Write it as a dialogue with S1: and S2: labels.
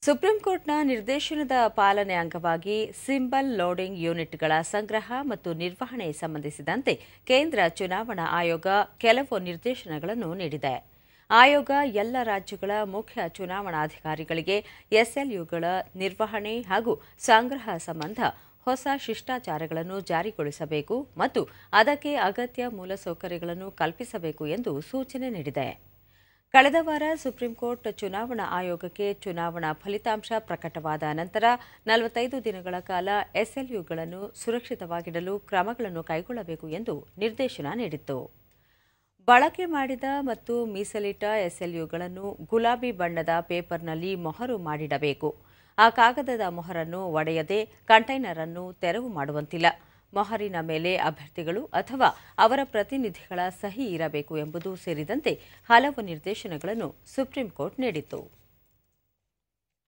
S1: Supreme ಕೋರ್ಟ್ನ ನಿರ್ದೇಶನದ ಪಾಲನೆ ಅಂಗವಾಗಿ ಸಿಂಬಲ್ ಲೋಡಿಂಗ್ ಯೂನಿಟ್ಗಳ ಸಂಗ್ರಹ ಮತ್ತು ನಿರ್ವಹಣೆ ಸಂಬಂಧಿಸಿದಂತೆ ಕೇಂದ್ರ ಚುನಾವಣಾ ಆಯೋಗ ಕೆಲವು ನಿರ್ದೇಶನಗಳನ್ನು ನೀಡಿದೆ. ಆಯೋಗ ಎಲ್ಲ ರಾಜ್ಯಗಳ ಮುಖ್ಯ ಚುನಾವಣಾಧಿಕಾರಿಗಳಿಗೆ ಎಸ್ಎಲ್ಯುಗಳ ನಿರ್ವಹಣೆ ಹಾಗೂ ಸಂಗ್ರಹ ಸಂಬಂಧ ಹೊಸ ಶಿಷ್ಟಾಚಾರಗಳನ್ನು ಜಾರಿಗೊಳಿಸಬೇಕು ಮತ್ತು ಅದಕ್ಕೆ ಅಗತ್ಯ ಮೂಲಸೌಕರ್ಯಗಳನ್ನು ಕಲ್ಪಿಸಬೇಕು ಎಂದು ಸೂಚನೆ ನೀಡಿದೆ. ಕಳೆದ ವಾರ ಸುಪ್ರೀಂ ಕೋರ್ಟ್ ಚುನಾವಣಾ ಆಯೋಗಕ್ಕೆ ಚುನಾವಣಾ ಫಲಿತಾಂಶ ಪ್ರಕಟವಾದ ನಂತರ 45 ದಿನಗಳ ಕಾಲ ಎಸ್ಎಲ್ಯುಗಳನ್ನು ಸುರಕ್ಷಿತವಾಗಿಡಲು ಕ್ರಮಗಳನ್ನು ಕೈಗೊಳ್ಳಬೇಕು ಎಂದು ನಿರ್ದೇಶನ ನೀಡಿತ್ತು. ಬಳಕೆ ಮಾಡಿದ ಮತ್ತು ಮೀಸಲಿಟ್ಟ ಎಸ್ಎಲ್ಯುಗಳನ್ನು ಗುಲಾಬಿ ಬಣ್ಣದ ಪೇಪರ್ನಲ್ಲಿ ಮೊಹರು ಮಾಡಿಡಬೇಕು. ಆ ಕಾಗದದ ಮೊಹರನ್ನು ಒಡೆಯದೆ ಕಂಟೈನರ್ ಅನ್ನು ತೆರವು ಮಾಡುವಂತಿಲ್ಲ. ಮೊಹರಿನ ಮೇಲೆ ಅಭ್ಯರ್ಥಿಗಳು ಅಥವಾ ಅವರ ಪ್ರತಿನಿಧಿಗಳ ಸಹಿ ಇರಬೇಕು ಎಂಬುದು ಸೇರಿದಂತೆ ಹಲವು ನಿರ್ದೇಶನಗಳನ್ನು ಸುಪ್ರೀಂ ಕೋರ್ಟ್ ನೀಡಿತು.